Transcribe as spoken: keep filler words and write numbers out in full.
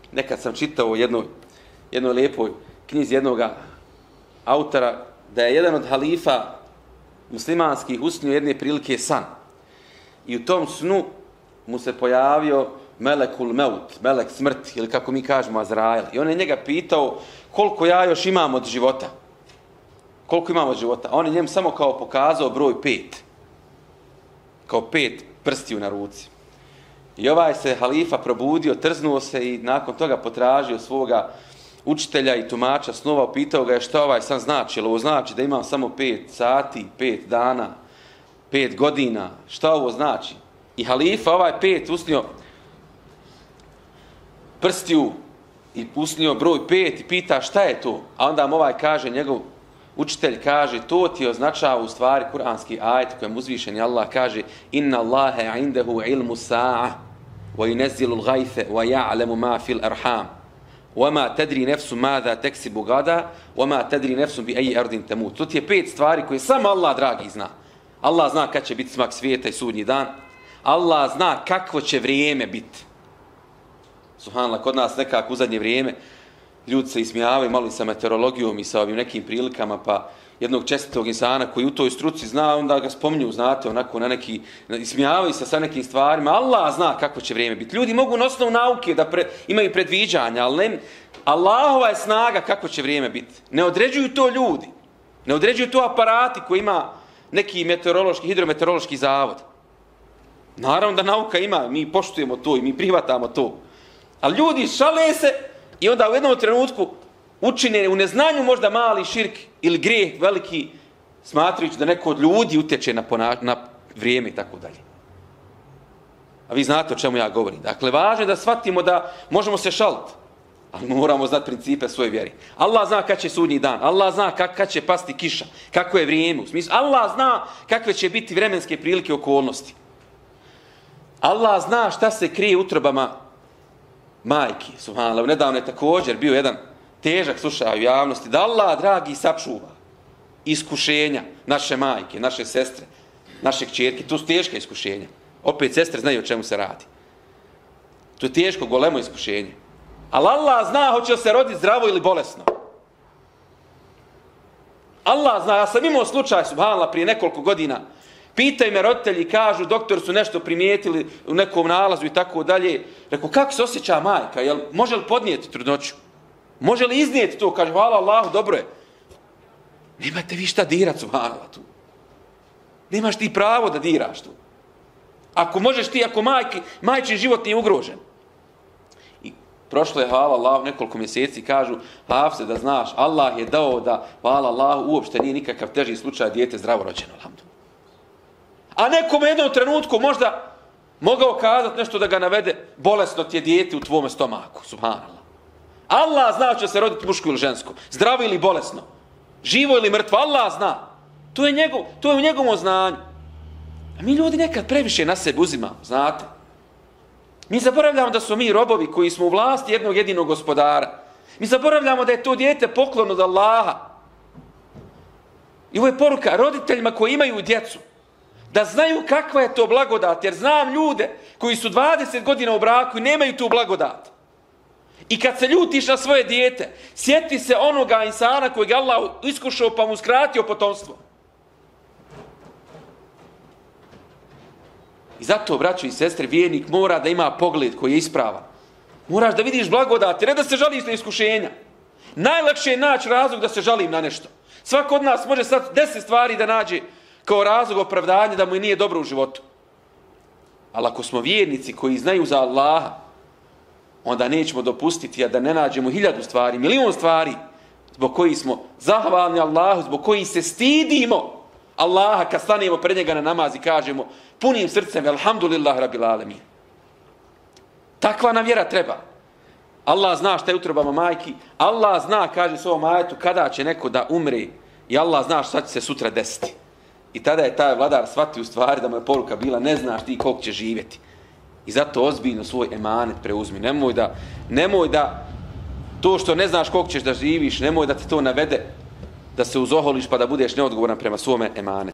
nekad sam čitao u jednoj, jednoj lijepoj knjizi jednog autora, da je jedan od halifa muslimanskih usnio jedne prilike san. I u tom snu mu se pojavio melekul meut, melek smrti, ili kako mi kažemo Azrael. I on je njega pitao koliko ja još imam od života. Koliko imam od života. A on je njemu samo kao pokazao broj pet. Kao pet prstiju na ruci. I ovaj se halifa probudio, trznuo se i nakon toga potražio svoga učitelja i tumača snova, pitao ga je šta ovaj san znači. Jel ovo znači da imam samo pet sati, pet dana, pet godina? Šta ovo znači? I halifa ovaj pet usnio prstiju i usnio broj pet i pita šta je to? A onda mu ovaj kaže, njegov učitelj kaže, to ti označava u stvari kuranski ajet kojem uzvišeni Allah kaže inna Allahe indehu ilmu sa'a wa yunezzilu l'gajfe wa ja'lemu ma fil arham wa ma tadri nefsu mada teksibu gada wa ma tadri nefsu bi eji ardin temut. To ti je pet stvari koje samo Allah dragi zna. Allah zna kad će biti smak svijeta i sudnji dan. Allah zna kakvo će vrijeme biti. Subhanallah, kod nas nekako u zadnje vrijeme ljudi se ismijavaju malo sa meteorologijom i sa ovim nekim prilikama, pa jednog čestitog insana koji u toj struci zna, onda ga spominju, znate, onako na neki, ismijavaju se sa nekim stvarima. Allah zna kako će vrijeme biti. Ljudi mogu na osnovu nauke da pre, imaju predviđanja, ali ne, Allahova je snaga kako će vrijeme biti. Ne određuju to ljudi. Ne određuju to aparati koji ima neki meteorološki, hidrometeorološki zavod. Naravno da nauka ima, mi poštujemo to i mi prihvatamo to. Ali ljudi šale se i onda u jednom trenutku učine u neznanju možda mali širk ili grijeh veliki, smatrajući da neko od ljudi utječe na, pona, na vrijeme i tako dalje. A vi znate o čemu ja govorim. Dakle, važno je da shvatimo da možemo se šaliti, ali moramo znati principe svoje vjeri. Allah zna kad će sudnji dan, Allah zna kad, kad će pasti kiša, kako je vrijeme. U smislu, Allah zna kakve će biti vremenske prilike okolnosti. Allah zna šta se krije u utrobama majki. Subhanallah, nedavno je također bio jedan težak slušaj u javnosti, da Allah, dragi, sačuva iskušenja naše majke, naše sestre, naše kćerke. To su teške iskušenja. Opet sestre znaju o čemu se radi. To je teško, golemo iskušenje. Ali Allah zna hoće li se roditi zdravo ili bolesno. Allah zna, ja sam imao slučaj, subhanallah, prije nekoliko godina. Pitaju me roditelji, kažu, doktor su nešto primijetili u nekom nalazu i tako dalje. Rekao, kako se osjeća majka? Jel, može li podnijeti trudnoću? Može li iznijeti to? Kaže, hvala Allahu, dobro je. Nemate vi šta dirat, subhanallah, tu. Nemaš ti pravo da diraš tu. Ako možeš ti, ako majki, majčin život nije ugrožen. I prošlo je, hvala Allahu, nekoliko mjeseci, kažu, Hafse, da znaš, Allah je dao da, hvala Allahu, uopšte nije nikakav teži slučaj dijete zdravo rođeno, alhamdulillah. A nekom jednom trenutku možda mogao kazati nešto da ga navede, bolesno ti je dijete u tvome stomaku, subhanallah. Allah zna će se roditi muško ili žensko, zdravo ili bolesno, živo ili mrtvo, Allah zna. To je, njegov, to je u njegovom znanju. A mi ljudi nekad previše na sebe uzimamo, znate. Mi zaboravljamo da smo mi robovi koji smo u vlasti jednog jedinog gospodara. Mi zaboravljamo da je to dijete poklon od Allaha. I ovo je poruka roditeljima koji imaju djecu. Da znaju kakva je to blagodat, jer znam ljude koji su dvadeset godina u braku i nemaju tu blagodat. I kad se ljutiš na svoje dijete, sjeti se onoga insana kojeg Allah iskušao pa mu skratio potomstvo. I zato, braćo i sestre, vjernik mora da ima pogled koji je ispravan. Moraš da vidiš blagodat, ne da se žališ na iskušenja. Najlakše je naći razlog da se žalim na nešto. Svako od nas može sad deset stvari da nađe kao razlog opravdanja da mu nije dobro u životu. Ali ako smo vjernici koji znaju za Allaha, onda nećemo dopustiti da ne nađemo hiljadu stvari, milion stvari zbog kojih smo zahvalni Allahu, zbog kojih se stidimo Allaha kad stanemo pred njega na namaz i kažemo punim srcem, alhamdulillah rabbil alamin. Takva nam vjera treba. Allah zna šta je u utrobama majki, Allah zna, kaže u svom ajetu, kada će neko da umre i Allah zna šta će se sutra desiti. I tada je taj vladar shvatio u stvari da mu je poruka bila, ne znaš ti koliko će živjeti. I zato ozbiljno svoj emanet preuzmi. Nemoj da, nemoj da to što ne znaš koliko ćeš da živiš, nemoj da te to navede da se uzoholiš pa da budeš neodgovoran prema svome emanetu.